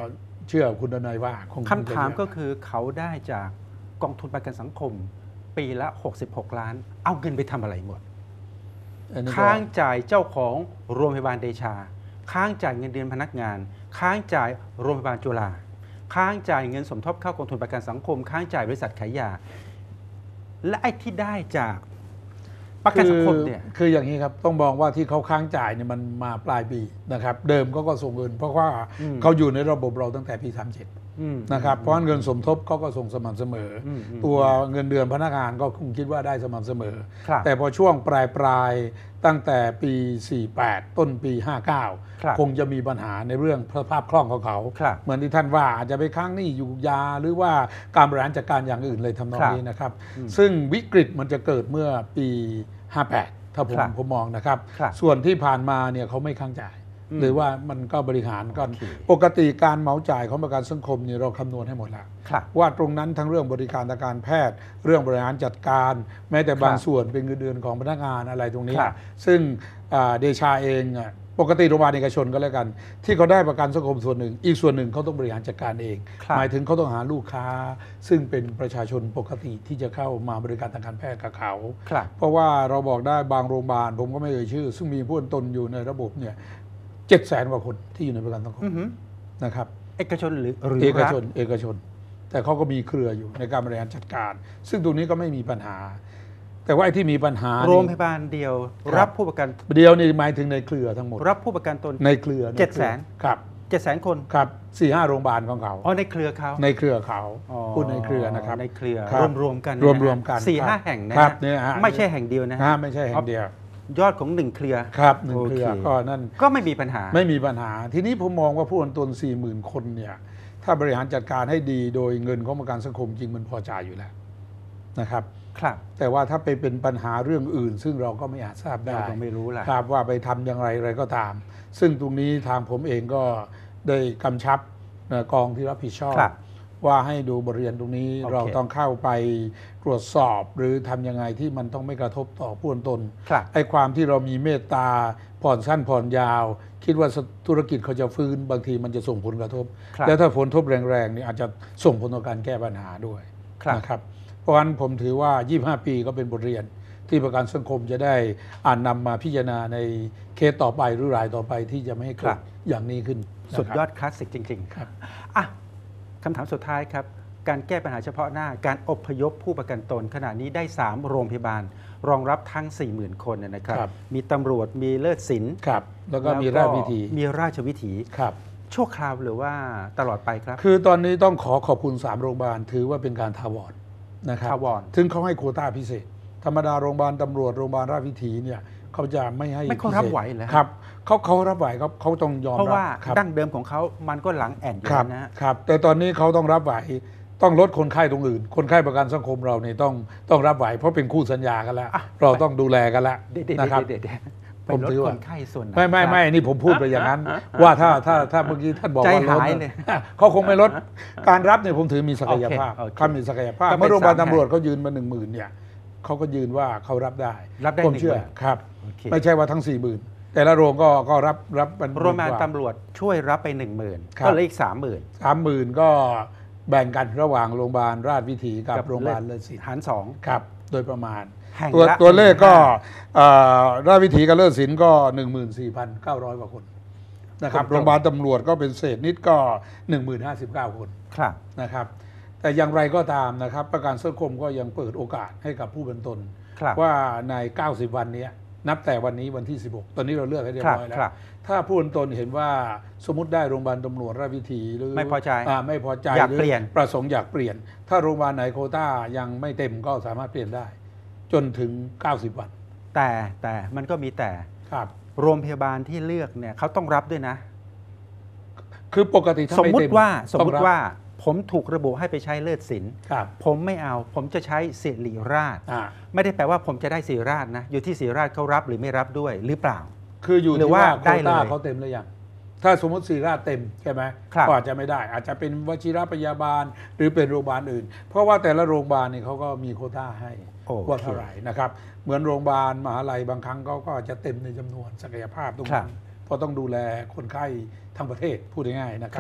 เชื่อคุณดนัยว่าคงคำถามก็คือเขาได้จากกองทุนประกันสังคมปีละหกสิบหกล้านเอาเงินไปทำอะไรหมดค้างจ่ายเจ้าของโรงพยาบาลเดชาค้างจ่ายเงินเดือนพนักงานค้างจ่ายโรงพยาบาลจุฬาค้างจ่ายเงินสมทบเข้ากองทุนประกันสังคมค้างจ่ายบริษัทขายยาและไอ้ที่ได้จากประกันสังคมเนี่ยคืออย่างนี้ครับต้องมองว่าที่เขาค้างจ่ายเนี่ยมันมาปลายปีนะครับเดิมเขาก็ส่งเงินเพราะว่าเขาอยู่ในระบบเราตั้งแต่ปีสามสิบนะครับเพราะเงินสมทบเขาก็ส่งสม่ำเสมอตัวเงินเดือนพนักงานก็คงคิดว่าได้สม่ำเสมอแต่พอช่วงปลายปลายตั้งแต่ปีสี่สิบแปดต้นปีห้าสิบเก้าคงจะมีปัญหาในเรื่องสภาพคล่องของเขาเหมือนที่ท่านว่าอาจจะไปค้างหนี้อยู่ยาหรือว่าการบริหารจัดการอย่างอื่นเลยทำนองนี้นะครับซึ่งวิกฤตมันจะเกิดเมื่อปีห้าสิบแปดถ้าผมผมมองนะครับส่วนที่ผ่านมาเนี่ยเขาไม่ค้างจ่ายหรือว่ามันก็บริหารก็ปกติการเหมาจ่ายของประกันสังคมเนี่ยเราคำนวณให้หมดแล้วว่าตรงนั้นทั้งเรื่องบริการทางการแพทย์เรื่องบริหารจัดการแม้แต่บางส่วนเป็นเงินเดือนของพนักงานอะไรตรงนี้ซึ่งเดชาเองปกติโรงพยาบาลเอกชนก็แล้วกันที่เขาได้ประกันสังคมส่วนหนึ่งอีกส่วนหนึ่งเขาต้องบริหารจัดการเองหมายถึงเขาต้องหาลูกค้าซึ่งเป็นประชาชนปกติที่จะเข้ามาบริการทางการแพทย์กับเขาเพราะว่าเราบอกได้บางโรงพยาบาลผมก็ไม่เอ่ยชื่อซึ่งมีผู้ตนอยู่ในระบบเนี่ยเจ็ดแสนกว่าคนที่อยู่ในประกันสังคมนะครับเอกชนหรือหรือเอกชนเอกชนแต่เขาก็มีเครืออยู่ในการบริหารจัดการซึ่งตรงนี้ก็ไม่มีปัญหาแต่ว่าไอ้ที่มีปัญหาโรงพยาบาลเดียวรับผู้ประกันเดียวนี่หมายถึงในเครือทั้งหมดรับผู้ประกันตนในเครือเจ็ดแสนครับเจ็ดแสนคนครับสี่ห้าโรงพยาบาลของเขาอ๋อในเครือเขาในเครือเขาพูดในเครือนะครับในเครือรวมๆกันรวมๆกันสี่ห้าแห่งนะครับไม่ใช่แห่งเดียวนะไม่ใช่แห่งเดียวยอดของหนึ่งเครือครับหนึ่งเครือก็นั่นก็ไม่มีปัญหาไม่มีปัญหาทีนี้ผมมองว่าผู้ประกันตนสี่หมื่นคนเนี่ยถ้าบริหารจัดการให้ดีโดยเงินของประกันสังคมจริงมันพอจ่ายอยู่แล้วนะครับครับแต่ว่าถ้าไปเป็นปัญหาเรื่องอื่นซึ่งเราก็ไม่อาจทราบได้เราไม่รู้ล่ะครับว่าไปทำอย่างไรอะไรก็ตามซึ่งตรงนี้ทางผมเองก็ได้กำชับกองที่รับผิดชอบว่าให้ดูบทเรียนตรงนี้ okay. เราต้องเข้าไปตรวจสอบหรือทำยังไงที่มันต้องไม่กระทบต่อผู้ตนไอ้ความที่เรามีเมตตาผ่อนสั้นผ่อนยาวคิดว่าธุรกิจเขาจะฟื้นบางทีมันจะส่งผลกระทบแล้วถ้าผลกระทบแรงๆนี่อาจจะส่งผลต่อการแก้ปัญหาด้วยนะครับเพราะฉะนั้นผมถือว่ายี่สิบห้าปีก็เป็นบทเรียนที่ประกันสังคมจะได้อ่านนำมาพิจารณาในเคสต่อไปหรือรายต่อไปที่จะไม่ให้เกิดอย่างนี้ขึ้นสุดยอดคลาสสิกจริงๆครับอ่ะคำถามสุดท้ายครับการแก้ปัญหาเฉพาะหน้าการอพยพผู้ประกันตนขณะนี้ได้สามโรงพยาบาลรองรับทั้ง สี่หมื่น คนนะครับมีตำรวจมีเลิศศิลป์แล้วก็มีราชวิถีมีราชวิถีชั่วคราวหรือว่าตลอดไปครับคือตอนนี้ต้องขอขอบคุณสามโรงพยาบาลถือว่าเป็นการทาวรนะครับทาวรถึงเขาให้โควต้าพิเศษธรรมดาโรงพยาบาลตำรวจโรงพยาบาลราชวิถีเนี่ยเขาจะไม่ให้ไม่เขารับไหวเลยครับเขาเขารับไหวครับเขาต้องยอมรับเพราะว่าดั้งเดิมของเขามันก็หลังแอนอยู่นะครับแต่ตอนนี้เขาต้องรับไหวต้องลดคนไข้ตรงอื่นคนไข้ประกันสังคมเราเนี่ยต้องต้องรับไหวเพราะเป็นคู่สัญญากันแล้วเราต้องดูแลกันแล้วนะครับผมถือว่าคนไข้ส่วนไม่ไม่ไม่นี่ผมพูดไปอย่างนั้นว่าถ้าถ้าถ้าเมื่อกี้ท่านบอกว่าลดเขาคงไม่ลดการรับเนี่ยผมถือมีศักยภาพเขามีศักยภาพเมื่อโรงพยาบาลตำรวจเขายืนมาหนึ่งหมื่นเนี่ยเขาก็ยืนว่าเขารับได้ผมเชื่อครับไม่ใช่ว่าทั้งสี่หมื่นแต่ละโรงก็ก็รับรับโรงพยาบาลตำรวจช่วยรับไปหนึ่งหมื่นก็เลยอีกสามหมื่นสามหมื่นก็แบ่งกันระหว่างโรงพยาบาลราชวิถีกับโรงพยาบาลเลิศศิลป์หารสองครับโดยประมาณตัวตัวเลขก็ราชวิถีกับเลิศศิลป์ก็ หนึ่งหมื่นสี่พันเก้าร้อย กว่าคนนะครับโรงพยาบาลตำรวจก็เป็นเศษนิดก็ หนึ่งหมื่นห้าสิบเก้า คนนะครับแต่อย่างไรก็ตามนะครับประกันสังคมก็ยังเปิดโอกาสให้กับผู้เป็นตนว่าในเก้าสิบวันนี้นับแต่วันนี้วันที่สิบหกตอนนี้เราเลือกให้เรียบร้อยแล้วถ้าผู้เป็นตนเห็นว่าสมมติได้โรงพยาบาลตำรวจราชวิถีหรือไม่พอใจไม่พอใจอยากเปลี่ยนประสงค์อยากเปลี่ยนถ้าโรงพยาบาลไหนโควต้ายังไม่เต็มก็สามารถเปลี่ยนได้จนถึงเก้าสิบวันแต่แต่มันก็มีแต่ครับโรงพยาบาลที่เลือกเนี่ยเขาต้องรับด้วยนะคือปกติสมมติว่าสมมติว่าผมถูกระบุให้ไปใช้เลิศศิลป์ผมไม่เอาผมจะใช้ศิริราชไม่ได้แปลว่าผมจะได้ศิริราชนะอยู่ที่ศิริราชเขารับหรือไม่รับด้วยหรือเปล่าคืออยู่ที่ว่าโควต้าเขาเต็มหรือยังถ้าสมมติศิริราชเต็มใช่ไหมก็อาจจะไม่ได้อาจจะเป็นวชิรพยาบาลหรือเป็นโรงพยาบาลอื่นเพราะว่าแต่ละโรงพยาบาลนี่เขาก็มีโควต้าให้ว่าเท่าไหร่นะครับเหมือนโรงพยาบาลมหาลัยบางครั้งเขาก็จะเต็มในจำนวนศักยภาพตรงนั้นเพราะต้องดูแลคนไข้ทั้งประเทศพูดง่ายๆนะครับ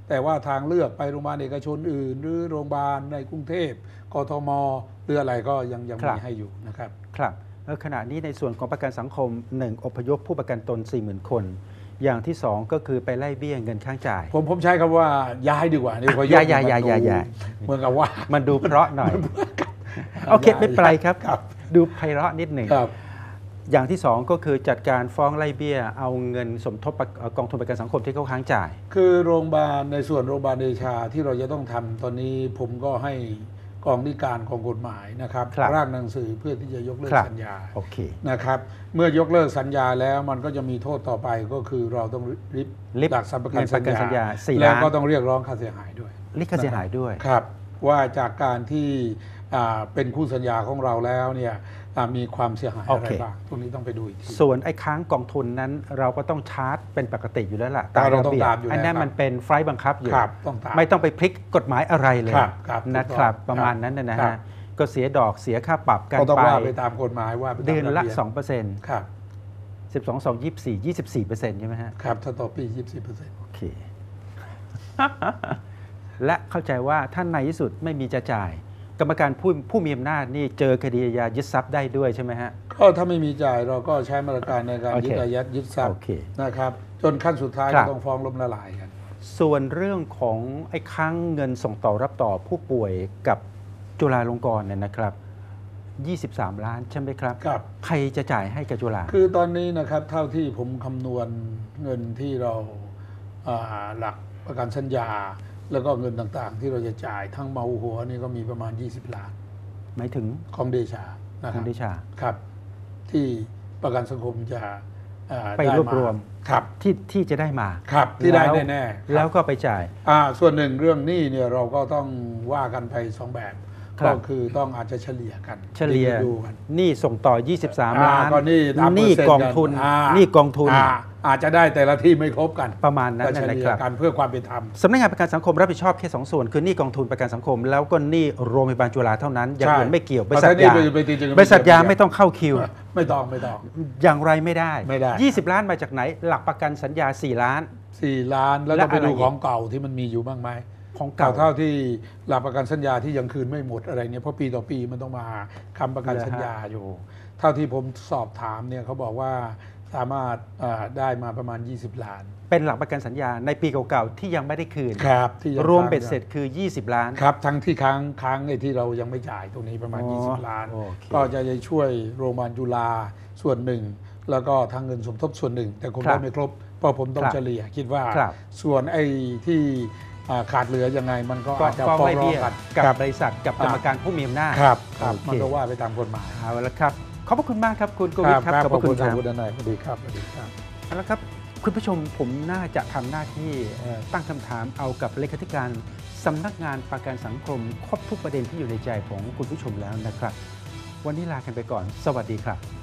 แต่ว่าทางเลือกไปโรงพยาบาลเอกชนอื่น หรือโรงพยาบาลในกรุงเทพกทมหรืออะไรก็ยังยังมีให้อยู่นะครับครับขณะนี้ในส่วนของประกันสังคมหนึ่งอพยพผู้ประกันตน สี่หมื่น คนอย่างที่สองก็คือไปไล่เบี้ยเงินค้างจ่ายผมผมใช้คำว่าย้ายดีกว่านี่พอยกย้ายย้ายย้ายย้ายเหมือนกับว่ามันดูเพราะหน่อยโอเคไม่เป็นไรครับดูไพเราะนิดหนึ่งอย่างที่สองก็คือจัดการฟ้องไล่เบี้ยเอาเงินสมทบกองทุนประกันสังคมที่เขาค้างจ่ายคือโรงพยาบาลในส่วนโรงพยาบาลเดชาที่เราจะต้องทำตอนนี้ผมก็ให้กองนิการของกฎหมายนะครับร่างหนังสือเพื่อที่จะยกเลิกสัญญานะครับเมื่อยกเลิกสัญญาแล้วมันก็จะมีโทษต่อไปก็คือเราต้องริบริบหลักทรัพย์ประกันสัญญาแล้วก็ต้องเรียกร้องค่าเสียหายด้วยเรียกค่าเสียหายด้วยครับว่าจากการที่เป็นคู่สัญญาของเราแล้วเนี่ยมีความเสียหายอะไรบ้างตรงนี้ต้องไปดูอีกทีส่วนไอ้ค้างกองทุนนั้นเราก็ต้องชาร์จเป็นปกติอยู่แล้วล่ะตามระเบียบอันนั้นมันเป็นไฟบังคับอยู่ต้องไม่ต้องไปพลิกกฎหมายอะไรเลยนะครับประมาณนั้นนะฮะก็เสียดอกเสียค่าปรับกันไปไปตามกฎหมายว่าเดือนละ สองเปอร์เซ็นต์ครับสิบสอง สอง ยี่สิบสี่ ยี่สิบสี่เปอร์เซ็นต์ใช่ไหมฮะครับถ้าต่อปี ยี่สิบสี่เปอร์เซ็นต์โอเคและเข้าใจว่าท่านในที่สุดไม่มีจะจ่ายกรรมการผู้ผู้มีอำนาจนี่เจอคดีอาญายึดทรัพย์ได้ด้วยใช่ไหมฮะก็ถ้าไม่มีจ่ายเราก็ใช้มาตรการในการยึดอายัดยึดทรัพย์นะครับจนขั้นสุดท้ายก็ต้องฟ้องล้มละลายกันส่วนเรื่องของไอ้ค้างเงินส่งต่อรับต่อผู้ป่วยกับจุฬาลงกรณ์เนี่ยนะครับยี่สิบสามล้านใช่ไหมครับครับใครจะจ่ายให้กับจุฬาคือตอนนี้นะครับเท่าที่ผมคำนวณเงินที่เราหลักประกันสัญญาแล้วก็เงินต่างๆที่เราจะจ่ายทั้งเมาหัวนี่ก็มีประมาณยี่สิบล้านหมายถึงของเดชาของเดชาครับที่ประกันสังคมจะไปรวบรวมครับที่ที่จะได้มาครับที่ได้แน่ๆแล้วก็ไปจ่ายอ่าส่วนหนึ่งเรื่องหนี้เนี่ยเราก็ต้องว่ากันไปสองแบบก็คือต้องอาจจะเฉลี่ยกันเฉลี่ยหนี้ส่งต่อยี่สิบสามล้านหนี้กองทุนหนี้กองทุนอาจจะได้แต่ละที่ไม่ครบกันประมาณนั้นนะครับการเพื่อความเป็นธรรมสำนักงานประกันสังคมรับผิดชอบแค่สองส่วนคือหนี้กองทุนประกันสังคมแล้วก็หนี้โรงพยาบาลจุฬาเท่านั้นอย่างอื่นไม่เกี่ยวบริษัทยาบริษัทยาไม่ต้องเข้าคิวไม่ต้องไม่ต้องอย่างไรไม่ได้ไม่ได้ยี่สิบล้านมาจากไหนหลักประกันสัญญาสี่ล้านสี่ล้านแล้วเราไปดูของเก่าที่มันมีอยู่บ้างไหมของเก่าเท่าที่หลักประกันสัญญาที่ยังคืนไม่หมดอะไรเนี่ยเพราะปีต่อปีมันต้องมาคำประกันสัญญาอยู่เท่าที่ผมสอบถามเนี่ยเขาบอกว่าสามารถได้มาประมาณยี่สิบล้านเป็นหลักประกันสัญญาในปีเก่าๆที่ยังไม่ได้คืนครับรวมเบ็ดเสร็จคือยี่สิบล้านครับทั้งที่ค้างค้างในที่เรายังไม่จ่ายตรงนี้ประมาณยี่สิบล้านก็จะช่วยโรงพยาบาลจุฬาส่วนหนึ่งแล้วก็ทางเงินสมทบส่วนหนึ่งแต่คงได้ไม่ครบเพราะผมต้องเฉลี่ยคิดว่าส่วนไอ้ที่ขาดเหลือยังไงมันก็อาจจะฟ้องร้องกันกับบริษัทกับกรรมการผู้มีอำนาจครับมันก็ว่าไปตามกฎหมายเอาละครับขอบพระคุณมากครับคุณโกวิทครับขอบพระคุณครับคุณนายสวัสดีครับสวัสดีครับเอาละครับคุณผู้ชมผมน่าจะทำหน้าที่ตั้งคำถามเอากับเลขาธิการสำนักงานประกันสังคมครบทุกประเด็นที่อยู่ในใจของคุณผู้ชมแล้วนะครับวันนี้ลากันไปก่อนสวัสดีครับ